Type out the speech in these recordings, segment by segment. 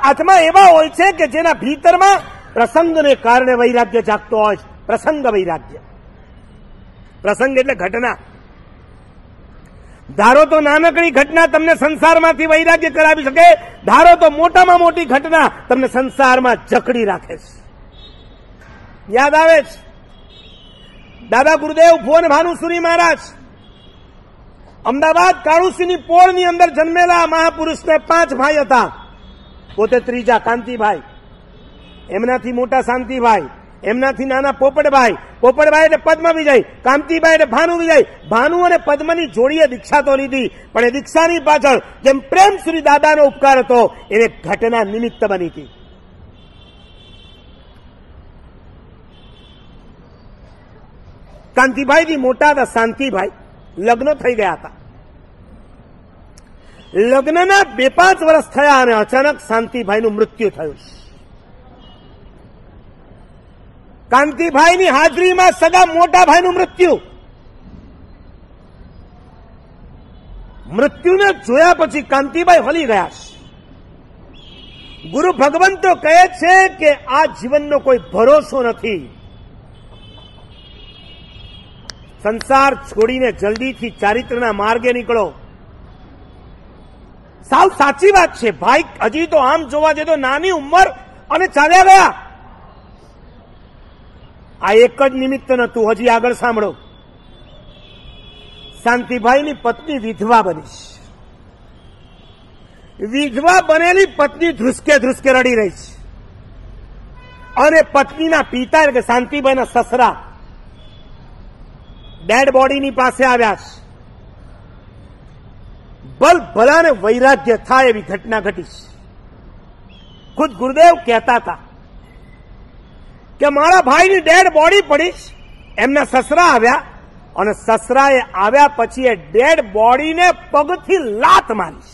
આત્મા એવા હોય છે કે જેના ભીતરમાં પ્રસંગને કારણે વૈરાગ્ય જાગતો હોય છે. પ્રસંગ વૈરાગ્ય. પ્રસંગ એટલે ઘટના. ધારો તો નાનકડી ઘટના તમને સંસારમાંથી વૈરાગ્ય કરાવી શકે, ધારો તો મોટામાં મોટી ઘટના તમને સંસારમાં જકડી રાખે છે. યાદ આવે છે દાદા ગુરુદેવ ભુવન ભાનુસુરી મહારાજ અમદાવાદ કાળુસિંહની પોળની અંદર જન્મેલા મહાપુરુષને 5 ભાઈ હતા. પોતે ત્રીજા કાંતિભાઈ, એમનાથી મોટા શાંતિભાઈ, એમનાથી નાના પોપટભાઈ, પોપટભાઈ એટલે પદ્મ વિજય, કાંતિભાઈ એટલે ભાનુ વિજય. ભાનુ અને પદ્મની જોડીએ દીક્ષા તો લીધી, પણ એ દીક્ષાની પાછળ જેમ પ્રેમ શ્રી દાદાનો ઉપકાર હતો એને ઘટના નિમિત્ત બની હતી. કાંતિભાઈથી મોટા હતા શાંતિભાઈ, લગ્ન થઈ ગયા હતા. લગ્નના 2-5 વર્ષ થયા અને અચાનક શાંતિભાઈનું મૃત્યુ થયું. કાંતિભાઈની હાજરીમાં સગા મોટા ભાઈનું મૃત્યુ. મૃત્યુને જોયા પછી કાંતિભાઈ હલી ગયા. ગુરુ ભગવંતો કહે છે કે આ જીવનનો કોઈ ભરોસો નથી. સંસાર છોડીને જલ્દીથી ચારિત્રના માર્ગે નીકળો. સાવ સાચી વાત છે ભાઈ. હજી તો આમ જોવા જઈએ તો નાની ઉંમર અને ચાલ્યા ગયા. આ એક જ નિમિત્ત નતું, હજી આગળ સાંભળો. શાંતિભાઈની પત્ની વિધવા બની. વિધવા બનેલી પત્ની ધ્રુસકે ધ્રુસકે રડી રહી છે અને પત્નીના પિતા એટલે કે શાંતિભાઈના સસરા ડેડ બોડીની પાસે આવ્યા છે. ભલાને વૈરાગ્ય થાય એવી ઘટના ઘટી છે. ખુદ ગુરુદેવ કહેતા હતા કે મારા ભાઈની ડેડ બોડી પડી. એમના સસરા આવ્યા અને સસરાએ આવ્યા પછી એ ડેડ બોડીને પગથી લાત મારી.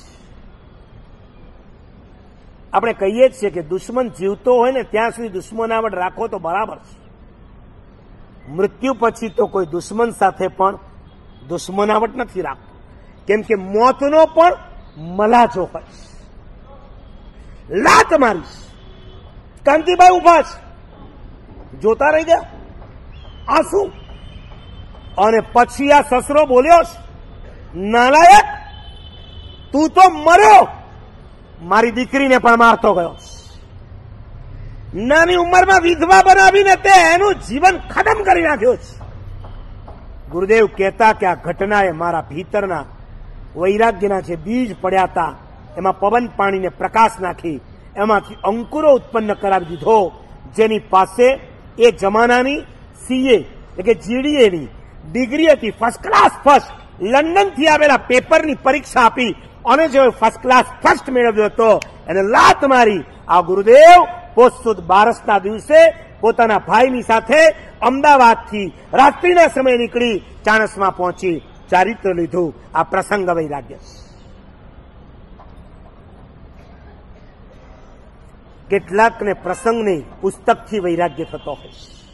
આપણે કહીએ જ છીએ કે દુશ્મન જીવતો હોય ને ત્યાં સુધી દુશ્મનાવટ રાખો તો બરાબર છે. મૃત્યુ પછી તો કોઈ દુશ્મન સાથે પણ દુશ્મનાવટ નથી રાખતો, કેમ કે મોતનો પણ મલાજો હોય. લાત મારી. કાંતિભાઈ ઉભા છે, જોતા રહી ગયા. આ શું? અને પછી આ સસરો બોલ્યો, નાલાયક તું તો મર્યો, મારી દીકરીને પણ મારતો ગયો. નાની ઉંમરમાં વિધવા બનાવીને તે એનું જીવન ખતમ કરી નાખ્યો છે. ગુરુદેવ કહેતા કે આ ઘટનાએ મારા ભીતરના વૈરાગ્યના જે બીજ પડ્યા હતા એમાં પવન પાણીને પ્રકાશ નાખી એમાંથી અંકુરો ઉત્પન્ન કરાવી દીધો, જેની પાસે એ જમાનાની સીએ એટલે કે જીડીએની ડિગ્રી હતી. ફર્સ્ટ ક્લાસ ફર્સ્ટ લંડનથી આવેલા પેપરની પરીક્ષા આપી અને જે ફર્સ્ટ ક્લાસ ફર્સ્ટ મેળવ્યો હતો એને લાત મારી. આ ગુરુદેવ પોષ સુદ 12ના દિવસે પોતાના ભાઈની સાથે અમદાવાદથી રાત્રિના સમયે નીકળી ચાણસમાં પહોંચી ચારિત્ર લીધું. આ પ્રસંગ વૈરાગ્ય. કેટલાકને પ્રસંગની પુસ્તકથી વૈરાગ્ય થતો હોય.